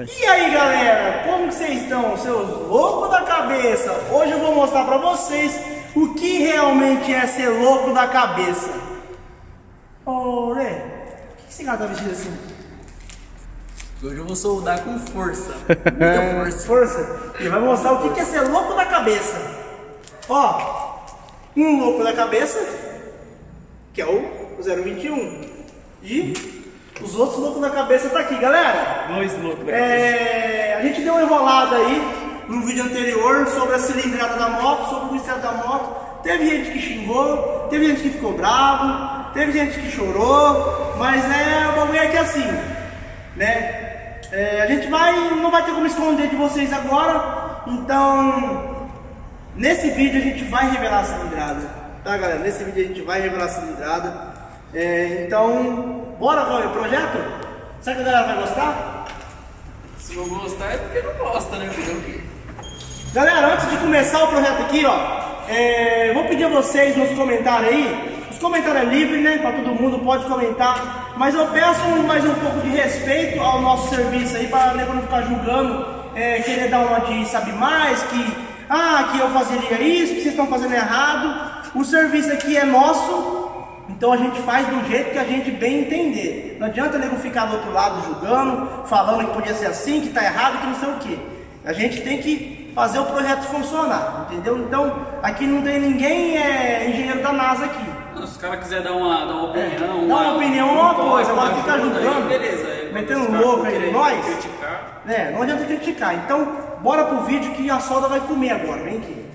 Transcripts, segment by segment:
verdade. E aí galera, como vocês estão, seus loucos da cabeça? Hoje eu vou mostrar pra vocês o que realmente é ser louco da cabeça. Ô Lê, por que esse cara tá vestido assim? Hoje eu vou soldar com força, muita força. Força. E vai mostrar o que é ser louco da cabeça. Ó, um louco da cabeça, que é o 021. E os outros loucos da cabeça tá aqui, galera. Dois loucos da cabeça. A gente deu uma enrolada aí no vídeo anterior sobre a cilindrada da moto, sobre o estrada da moto. Teve gente que xingou, teve gente que ficou bravo, teve gente que chorou, mas o bagulho é que assim, né? A gente não vai ter como esconder de vocês agora, então nesse vídeo a gente vai revelar a cilindrada, tá galera? Nesse vídeo a gente vai revelar a cilindrada. Então, bora ver o projeto? Será que a galera vai gostar? Se não gostar é porque não gosta, né? Galera, antes de começar o projeto aqui, ó, vou pedir a vocês nos comentários aí. Os comentários é livre, né? Para todo mundo, pode comentar. Mas eu peço mais um pouco de respeito ao nosso serviço aí, para não ficar julgando, querer dar uma de sabe mais, que eu fazeria isso, que vocês estão fazendo errado. O serviço aqui é nosso, então a gente faz do jeito que a gente bem entender. Não adianta nego ficar do outro lado julgando, falando que podia ser assim, que tá errado, que não sei o que. A gente tem que fazer o projeto funcionar, entendeu? Então, aqui não tem ninguém engenheiro da NASA aqui. Se os caras quiserem dar uma opinião... Dar uma opinião é uma coisa, agora ficar julgando, beleza, metendo louco aí em nós, criticar. não adianta criticar. Então, bora pro vídeo que a solda vai comer agora, vem aqui.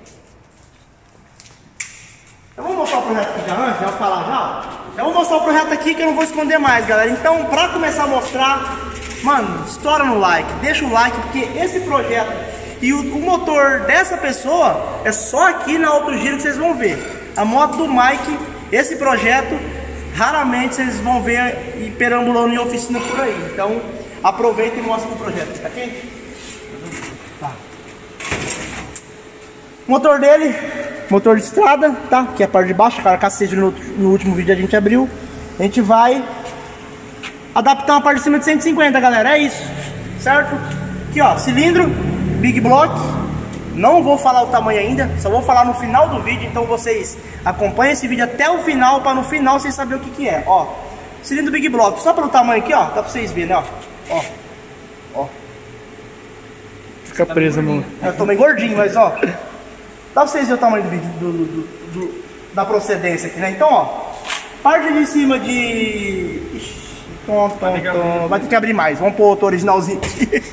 Eu vou mostrar o projeto aqui já antes, já vou falar já. Eu vou mostrar o projeto aqui que eu não vou esconder mais, galera. Então, pra começar a mostrar, mano, estoura no like, deixa o like, porque esse projeto e o motor dessa pessoa é só aqui na Auto Giro que vocês vão ver. A moto do Mike, esse projeto, raramente vocês vão ver e perambulando em oficina por aí. Então, aproveita e mostra o projeto. Tá quente? Tá. O motor dele, motor de estrada, tá? Que é a parte de baixo, cara, cacete no último vídeo a gente abriu. A gente vai adaptar uma parte de cima de 150, galera, é isso, certo? Aqui ó, cilindro, Big Block. Não vou falar o tamanho ainda, só vou falar no final do vídeo. Então vocês acompanhem esse vídeo até o final, para no final vocês saberem o que é. Ó, cilindro Big Block, só pelo tamanho aqui, ó, dá pra vocês verem, ó. Ó. Fica preso, mano. Eu tô meio gordinho, mas ó, dá pra vocês verem o tamanho do vídeo, da procedência aqui, né? Então, ó, parte de cima de... Ixi, vai ter que abrir mais, vamos pôr outro originalzinho aqui.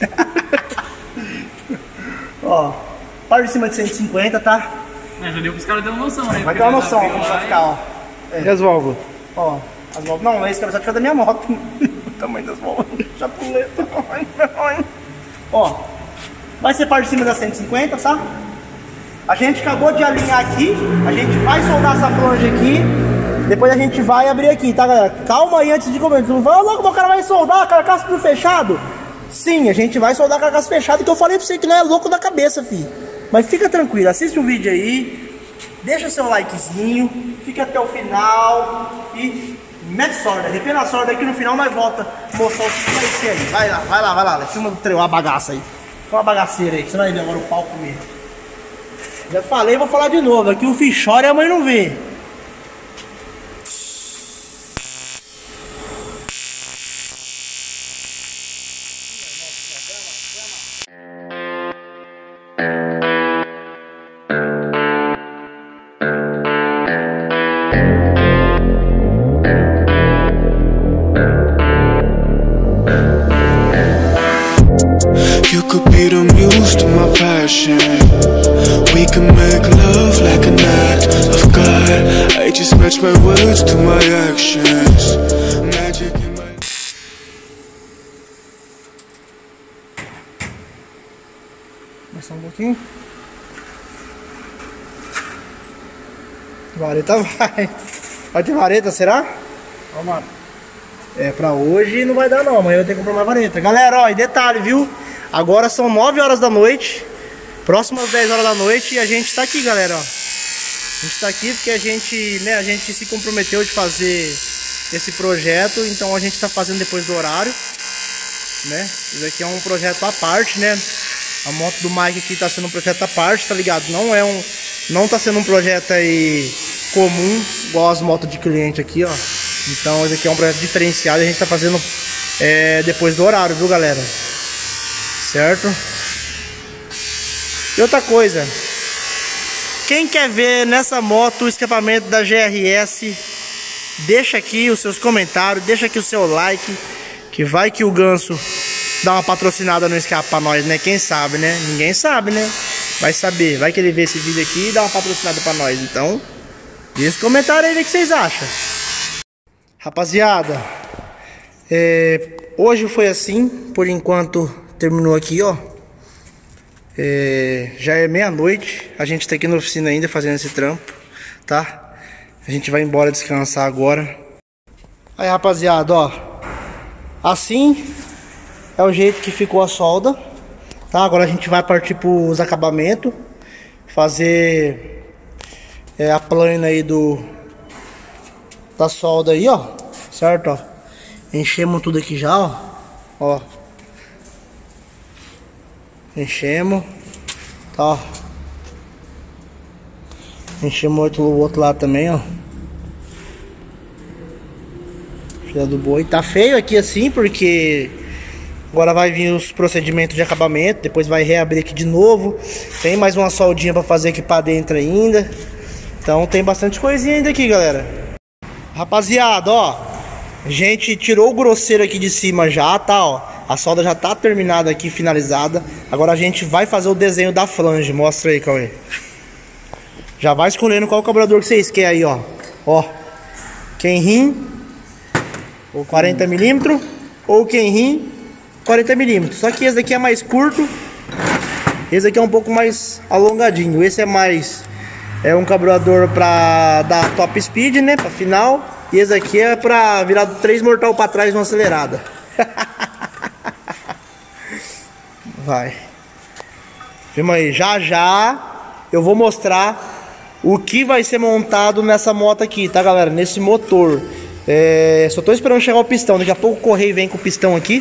Ó, parte de cima de 150, tá? Já deu pros caras ter uma noção, né? Vai ter uma noção como vai ficar, ó. E as válvulas? Ó, as válvulas. Não, esse cabeçote foi da minha moto. O tamanho das válvulas. Chapuleta. Ó, vai ser parte de cima da 150, tá? A gente acabou de alinhar aqui. A gente vai soldar essa flange aqui. Depois a gente vai abrir aqui, tá, galera? Calma aí antes de comentar. Não vai logo, o cara vai soldar a carcaça tudo fechado. Sim, a gente vai soldar a carcaça fechada, que eu falei pra você que não é louco da cabeça, filho. Mas fica tranquilo, assiste o vídeo aí, deixa seu likezinho, fica até o final e mete sorda, arrependa a sorda aqui no final, nós volta mostrar o que vai ser aí. Vai lá, filma do trem, a bagaça aí. Uma bagaceira aí, que você vai ver agora o pau comer. Já falei, vou falar de novo, aqui o filho chora e a mãe não vê. You could be the muse to my passion. We can make love like an act of God. I just match my words to my actions. Magic in my... Só um pouquinho. Vareta vai. Vai ter vareta, será? Vamos. Pra hoje não vai dar não, amanhã eu tenho que comprar mais vareta. Galera, ó, e detalhe, viu? Agora são 9 horas da noite, próximas 10 horas da noite, e a gente tá aqui, galera, ó. A gente tá aqui porque a gente se comprometeu de fazer esse projeto, então a gente tá fazendo depois do horário. né? Isso aqui é um projeto à parte, né? A moto do Mike aqui tá sendo um projeto à parte, tá ligado? Não tá sendo um projeto aí comum, igual as motos de cliente aqui, ó. Então esse aqui é um projeto diferenciado, a gente tá fazendo depois do horário, viu, galera? Certo? E outra coisa, quem quer ver nessa moto o escapamento da GRS, deixa aqui os seus comentários, deixa aqui o seu like, que vai que o Ganso dá uma patrocinada no escape pra nós, né? Quem sabe, né? Ninguém sabe, né? Vai saber, vai que ele vê esse vídeo aqui e dá uma patrocinada pra nós. Então, deixa os comentários aí o que vocês acham. Rapaziada, hoje foi assim, por enquanto terminou aqui, ó. Já é meia-noite, a gente tá aqui na oficina ainda fazendo esse trampo, tá? A gente vai embora descansar agora. Aí, rapaziada, ó, assim é o jeito que ficou a solda, tá? Agora a gente vai partir pros acabamentos, fazer a plana aí da solda aí, ó, certo, ó. Enchemos tudo aqui já, ó. Enchemos, tá, ó. Enchemos o outro lado também, ó. Filha do boi. Tá feio aqui assim, porque agora vai vir os procedimentos de acabamento. Depois vai reabrir aqui de novo. Tem mais uma soldinha pra fazer aqui pra dentro ainda. Então tem bastante coisinha ainda aqui, galera. Rapaziada, ó, a gente tirou o grosseiro aqui de cima já, tá, ó. A solda já tá terminada aqui, finalizada. Agora a gente vai fazer o desenho da flange. Mostra aí, Cauê. Já vai escolhendo qual carburador que vocês querem aí, ó. Ó, Kenrin 40mm ou Kenrin 40mm. Só que esse daqui é mais curto. Esse aqui é um pouco mais alongadinho. Esse é um carburador pra dar top speed, né, pra final. E esse aqui é pra virar 3 mortal pra trás numa acelerada. Vai. Filma aí. Já eu vou mostrar o que vai ser montado nessa moto aqui, tá, galera? Nesse motor. Só tô esperando chegar o pistão. Daqui a pouco o correio vem com o pistão aqui.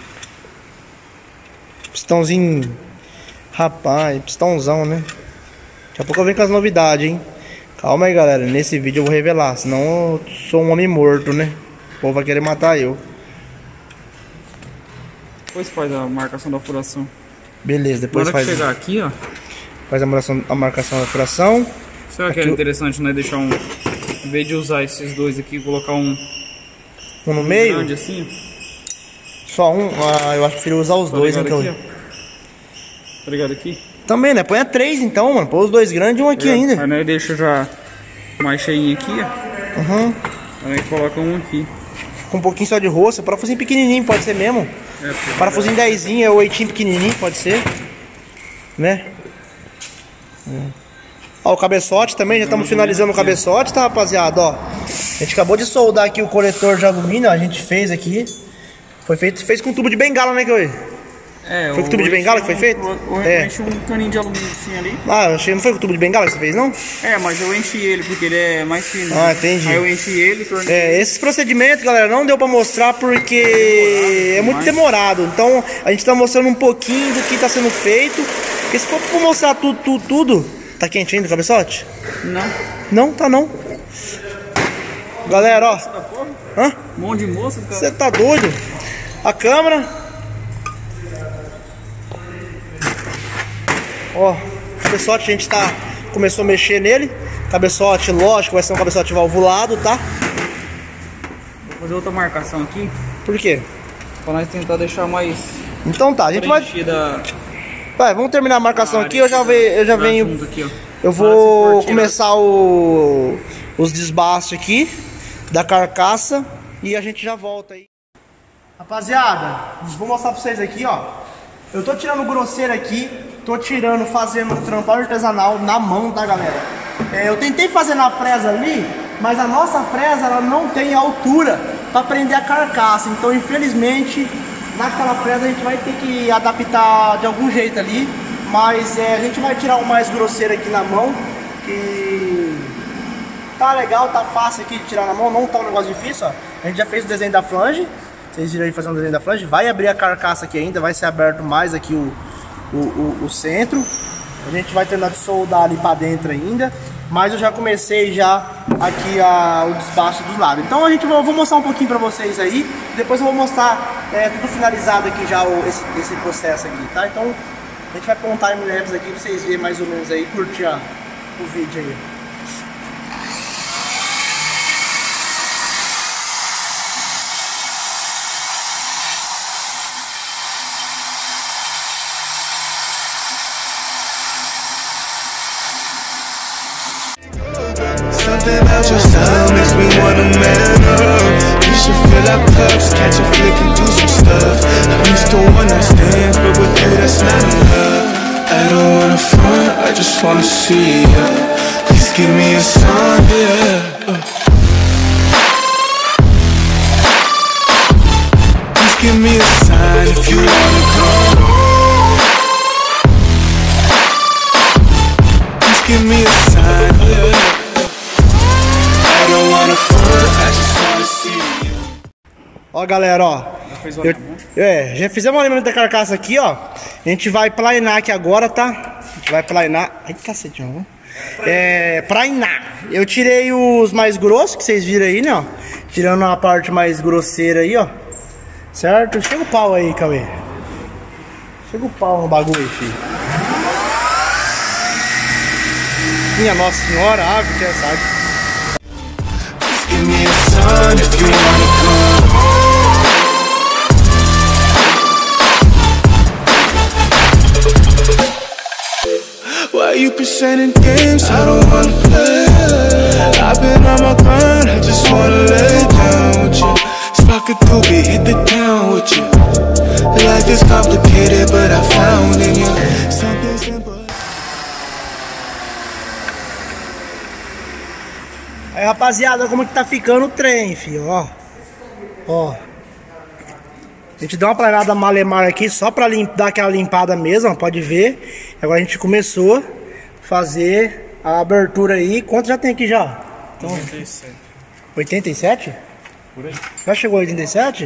Pistãozinho. Rapaz, pistãozão, né? Daqui a pouco eu venho com as novidades, hein? Calma aí, galera. Nesse vídeo eu vou revelar. Senão eu sou um homem morto, né? O povo vai querer matar eu. Depois faz a marcação da furação. Beleza, depois Na hora faz. que chegar aqui, ó. Faz a marcação da furação. Será que era interessante, né? Deixar em vez de usar esses dois aqui, colocar um no meio? Grande assim. Só um? Ah, eu acho que prefiro usar os dois, então. Aqui, tá ligado aqui? Também, né? Põe a 3 então, mano. Põe os dois grandes e um aqui ainda. Aí nós deixa já mais cheinho aqui, ó. Uhum. Aí coloca um aqui. Com um pouquinho só de roça. Parafusinho pequenininho, pode ser mesmo. Parafusinho 10, ou 8 pequenininho, pode ser. Né? Ó, o cabeçote também, já estamos finalizando o cabeçote, tá, rapaziada? Ó, a gente acabou de soldar aqui o coletor de alumínio, ó, a gente fez aqui. Fez com tubo de bengala, né, Cauê? Foi com tubo de bengala que foi feito? Eu enchi um caninho de alumínio assim ali. Ah, eu achei, não foi com tubo de bengala que você fez, não? Mas eu enchi ele porque ele é mais fino. Ah, entendi. Aí eu enchi ele, tornei. Esses procedimentos, galera, não deu pra mostrar porque é muito demorado. Então, a gente tá mostrando um pouquinho do que tá sendo feito. Porque se for pra mostrar tudo, tá quente ainda o cabeçote? Não. Não, tá não. Galera, ó. Hã? Um monte de moça, cara. Você tá doido? A câmera. Ó, cabeçote a gente começou a mexer nele. Cabeçote, lógico, vai ser um cabeçote valvulado, tá? Vou fazer outra marcação aqui. Por quê? Pra nós tentar deixar mais. Então tá, a gente vai. Vai, vamos terminar a marcação aqui. Eu já venho. Aqui, eu vou começar os desbastes aqui da carcaça e a gente já volta aí. Rapaziada, vou mostrar pra vocês aqui, ó. Eu tô tirando o grosseiro aqui. Fazendo um trampo artesanal na mão, tá, galera? Eu tentei fazer na fresa ali, mas a nossa fresa ela não tem altura para prender a carcaça. Então, infelizmente, naquela fresa a gente vai ter que adaptar de algum jeito ali. Mas a gente vai tirar o mais grosseiro aqui na mão, que tá legal, tá fácil aqui de tirar na mão, não tá um negócio difícil, ó. A gente já fez o desenho da flange, Vocês viram aí fazendo o desenho da flange. Vai abrir a carcaça aqui ainda, vai ser aberto mais aqui o centro. A gente vai terminar de soldar ali pra dentro ainda. Mas eu já comecei já aqui o desbaste dos lados. Então eu vou mostrar um pouquinho pra vocês aí. Depois eu vou mostrar tudo finalizado aqui já esse processo aqui, tá? Então a gente vai pôr um time-lapse aqui pra vocês verem mais ou menos aí, curtir o vídeo aí. Something about your style makes me wanna man up. We should fill our cups, catch a flick and do some stuff. I used to understand, but with you that's not enough. I don't wanna front, I just wanna see ya. Please give me a sign, yeah. Please give me a sign if you wanna come. Please give me a sign, yeah. Ó, galera, ó. Já fizemos o alinhamento da carcaça aqui, ó. A gente vai planear aqui agora, tá? A gente vai planear. Ai, cacete, não. Planear. Eu tirei os mais grossos, que vocês viram aí, né, ó. Tirando a parte mais grosseira aí, ó. Certo? Chega o pau aí, Cauê. Chega o pau no bagulho, filho. Minha Nossa Senhora, ave que sabe. Give me a sign if you wanna come. Why you presenting games? I don't wanna play. I've been on my grind, I just wanna lay down with you. Spark a doobie, hit the town with you. Life is complicated, but I found in you something simple. Aí, rapaziada, como que tá ficando o trem, filho, ó. Ó. A gente deu uma planada malemar aqui só pra dar aquela limpada mesmo, ó, pode ver. Agora a gente começou a fazer a abertura aí. Quanto já tem aqui já? Então, 87. 87? Por aí. Já chegou a 87?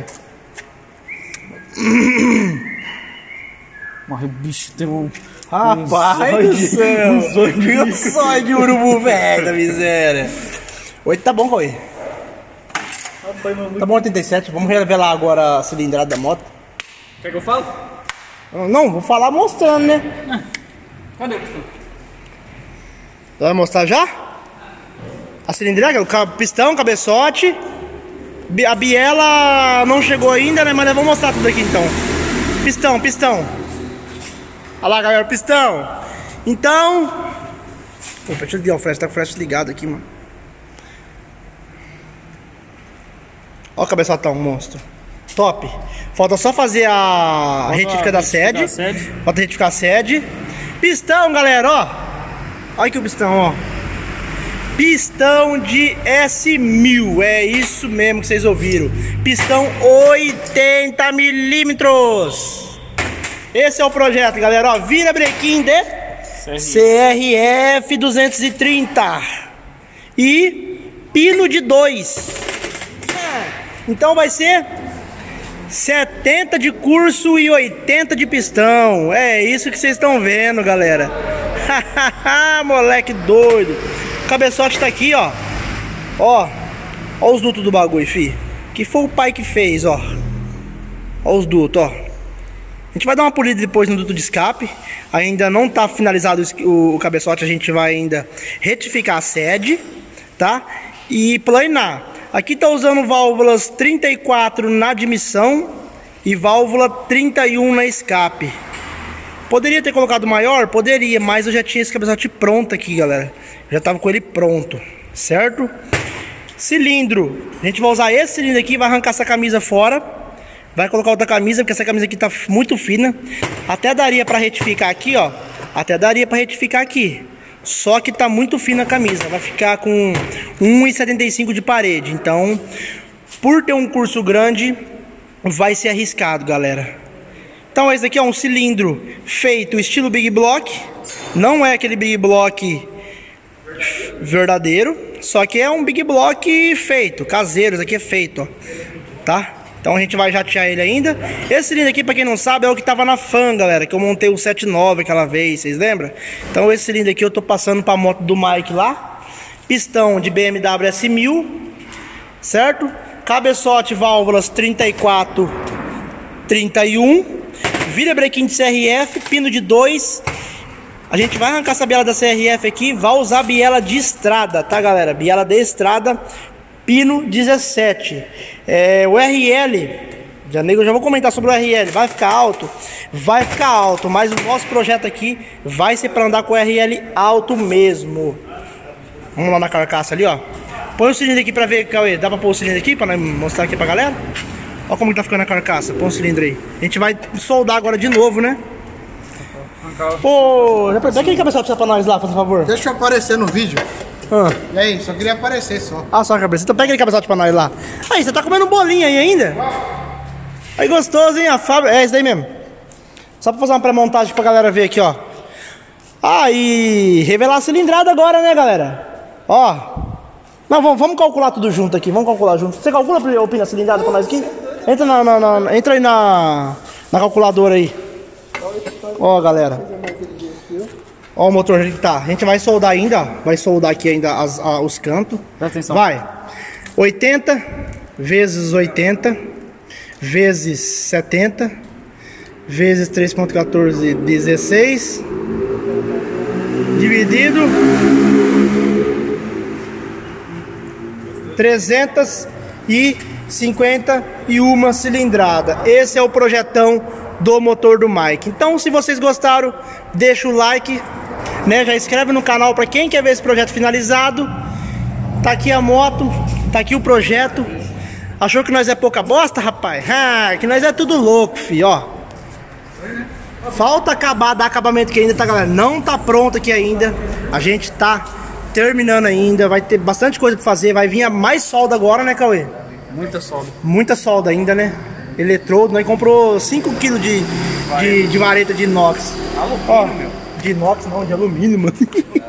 Mas o bicho tem um... Rapaz do céu! Um zóio de urubu, velho, da miséria. 8 tá bom, Cauê. Tá bom, 87. Vamos revelar agora a cilindrada da moto. Quer que eu fale? Não, vou falar mostrando, né? Cadê o pistão? Vai mostrar já? A cilindrada, o pistão, cabeçote. A biela não chegou ainda, né? Mas nós vamos mostrar tudo aqui então. Pistão. Olha lá, galera, pistão. Então... Pô, deixa eu ligar o flash, tá com o flash ligado aqui, mano. Ó o cabeçotão, monstro. Top. Falta só fazer a retífica da sede. Falta retificar a sede. Pistão, galera, ó. Olha aqui o pistão, ó. Pistão de S1000. É isso mesmo que vocês ouviram. Pistão 80 milímetros. Esse é o projeto, galera, ó. Vira brequim de CRF 230. E pino de 2. Então vai ser 70 de curso e 80 de pistão. É isso que vocês estão vendo, galera. Moleque doido. O cabeçote tá aqui, ó. Ó os dutos do bagulho, fi. Que foi o pai que fez, ó. Ó os dutos, ó. A gente vai dar uma polida depois no duto de escape. Ainda não tá finalizado o cabeçote. A gente vai ainda retificar a sede, tá? E planar. Aqui tá usando válvulas 34 na admissão e válvula 31 na escape. Poderia ter colocado maior? Poderia, mas eu já tinha esse cabeçote pronto aqui, galera. Já tava com ele pronto, certo? Cilindro. A gente vai usar esse cilindro aqui, vai arrancar essa camisa fora. Vai colocar outra camisa, porque essa camisa aqui tá muito fina. Até daria pra retificar aqui, ó. Até daria pra retificar aqui. Só que tá muito fina a camisa. Vai ficar com 1,75 de parede. Então, por ter um curso grande, vai ser arriscado, galera. Então esse aqui é um cilindro feito estilo Big Block. Não é aquele Big Block verdadeiro. Só que é um Big Block feito, caseiro. Esse aqui é feito, ó. Tá? Então a gente vai jatear ele ainda. Esse cilindro aqui, pra quem não sabe, é o que tava na Fan, galera, que eu montei o 79 aquela vez, vocês lembram? Então esse cilindro aqui eu tô passando pra moto do Mike lá. Pistão de BMW S1000, certo? Cabeçote, válvulas 34, 31. Virabrequim de CRF, pino de 2. A gente vai arrancar essa biela da CRF aqui, vai usar biela de estrada, tá, galera? Biela de estrada, pino 17. O RL, eu já vou comentar sobre o RL, vai ficar alto? Vai ficar alto, mas o nosso projeto aqui vai ser para andar com o RL alto mesmo. Vamos lá na carcaça ali, ó. Põe o cilindro aqui pra ver, Cauê, dá pra pôr o cilindro aqui pra mostrar aqui pra galera? Olha como que tá ficando a carcaça, põe o cilindro aí. A gente vai soldar agora de novo, né? Pô, dá aquele cabeçote pra nós lá, por favor. Deixa eu aparecer no vídeo. E aí, só queria aparecer só. Ah, só a cabeça. Então pega aquele cabeçote pra nós lá. Aí, você tá comendo bolinha aí ainda? Aí, gostoso, hein? A fábrica. É isso daí mesmo. Só pra fazer uma pré-montagem pra galera ver aqui, ó. Ah, e revelar a cilindrada agora, né, galera? Ó. Não, vamos calcular tudo junto aqui. Vamos calcular junto. Você calcula a cilindrada pra nós aqui? Entra aí na calculadora aí. Ó, galera. Ó o motor que tá. A gente vai soldar ainda, ó. Vai soldar aqui ainda os cantos. Presta atenção. Vai. 80 vezes 80 vezes 70 vezes 3.14, 16. Dividido 351 cilindrada. Esse é o projetão do motor do Mike. Então, se vocês gostaram, deixa o like, né? Já inscreve no canal para quem quer ver esse projeto finalizado. Tá aqui a moto, tá aqui o projeto. Achou que nós é pouca bosta, rapaz? Ah, que nós é tudo louco, fi, ó. Falta acabar, dar acabamento aqui ainda, tá, galera? Não tá pronto aqui ainda. A gente tá terminando ainda. Vai ter bastante coisa pra fazer. Vai vir mais solda agora, né, Cauê? Muita solda. Muita solda ainda, né? Eletrodo. Nós comprou 5 kg de vareta de inox. Ó, meu. De inox não, de alumínio, mano.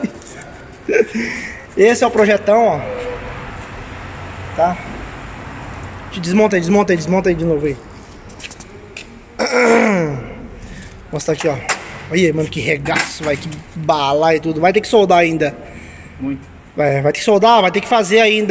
Esse é o projetão, ó. Tá? Desmonta aí de novo aí. Mostra aqui, ó. Olha, mano, que regaço, vai, que bala e tudo. Vai ter que soldar ainda. Muito. Vai ter que soldar, vai ter que fazer ainda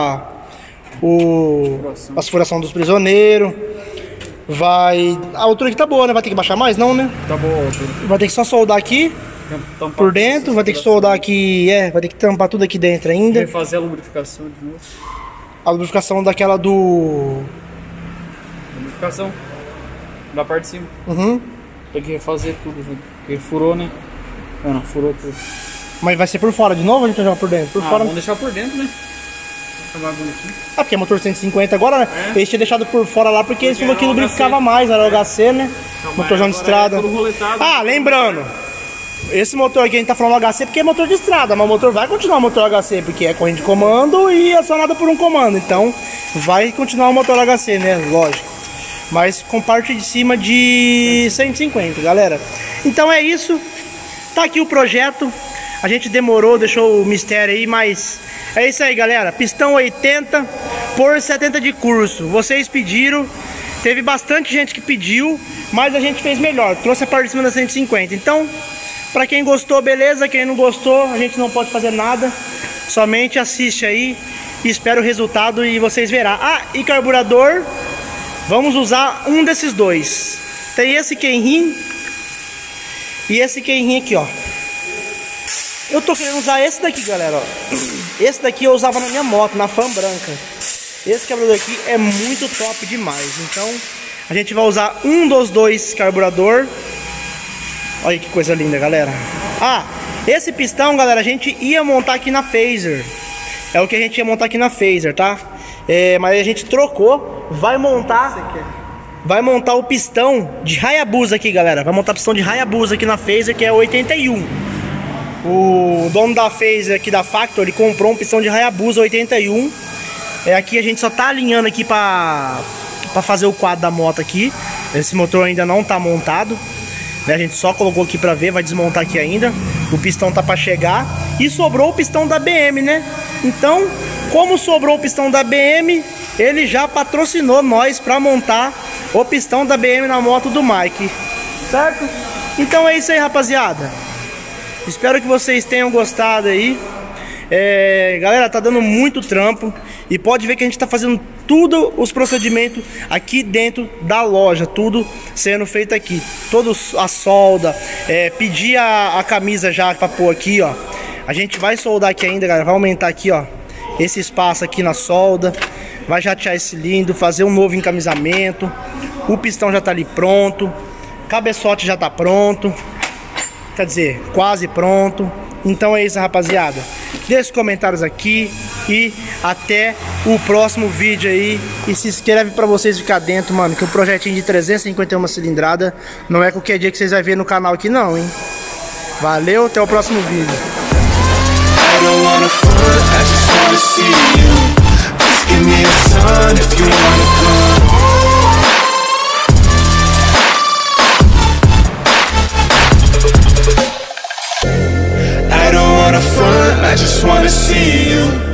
a furação dos prisioneiros. Vai... A altura aqui tá boa, né? Vai ter que baixar mais? Não, né? Tá boa. Vai ter que só soldar aqui por dentro. Vai ter que soldar aqui, vai ter que tampar tudo aqui dentro ainda. Vai fazer a lubrificação de novo. A lubrificação daquela do... Lubrificação da parte de cima. Uhum. Tem que refazer tudo, né? Porque furou, né? Não, furou tudo. Mas vai ser por fora de novo ou a gente vai jogar por dentro? Por fora. Vamos deixar por dentro, né? Deixa mais bonitinho. Ah, porque é motor 150 agora, né? Eles tinham deixado por fora lá porque eles falaram que lubrificava mais, era o HC, né? Motorzão de estrada. Ah, lembrando, esse motor aqui a gente tá falando HC porque é motor de estrada, mas o motor vai continuar o motor HC porque é corrente de comando e acionado por um comando. Então vai continuar o motor HC, né? Lógico. Mas com parte de cima de 150, galera. Então é isso. Tá aqui o projeto. A gente demorou, deixou o mistério aí, mas é isso aí, galera. Pistão 80 por 70 de curso. Vocês pediram, teve bastante gente que pediu, mas a gente fez melhor. Trouxe a parte de cima da 150. Então, pra quem gostou, beleza. Quem não gostou, a gente não pode fazer nada. Somente assiste aí e espera o resultado e vocês verão. Ah, e carburador, vamos usar um desses dois. Tem esse Kenrin e esse Kenrin aqui, ó. Eu tô querendo usar esse daqui, galera, ó. Esse daqui eu usava na minha moto, na Fan branca. Esse carburador aqui é muito top demais. Então, a gente vai usar um dos dois carburador. Olha que coisa linda, galera. Ah, esse pistão, galera, a gente ia montar aqui na Phaser. É o que a gente ia montar aqui na Phaser, tá? Mas a gente trocou. Vai montar o pistão de Hayabusa aqui, galera. Vai montar o pistão de Hayabusa aqui na Phaser, que é 81. O dono da Phaser aqui da Factor, ele comprou um pistão de Hayabusa 81. Aqui a gente só tá alinhando aqui pra fazer o quadro da moto aqui. Esse motor ainda não tá montado, né? A gente só colocou aqui pra ver, vai desmontar aqui ainda. O pistão tá pra chegar. E sobrou o pistão da BM, né? Então, como sobrou o pistão da BM, ele já patrocinou nós para montar o pistão da BM na moto do Mike, certo? Então é isso aí, rapaziada. Espero que vocês tenham gostado aí. Galera, tá dando muito trampo. E pode ver que a gente tá fazendo tudo os procedimentos aqui dentro da loja. Tudo sendo feito aqui. Toda a solda. Pedir a camisa já pra pôr aqui, ó. A gente vai soldar aqui ainda, galera. Vai aumentar aqui, ó, esse espaço aqui na solda. Vai jatear esse cilindro, fazer um novo encamisamento. O pistão já tá ali pronto. Cabeçote já tá pronto. Quer dizer, quase pronto. Então é isso, rapaziada. Deixe os comentários aqui e até o próximo vídeo aí. E se inscreve pra vocês ficar dentro, mano, que o projetinho de 351 cilindrada não é qualquer dia que vocês vão ver no canal aqui não, hein. Valeu, até o próximo vídeo. I just wanna see you.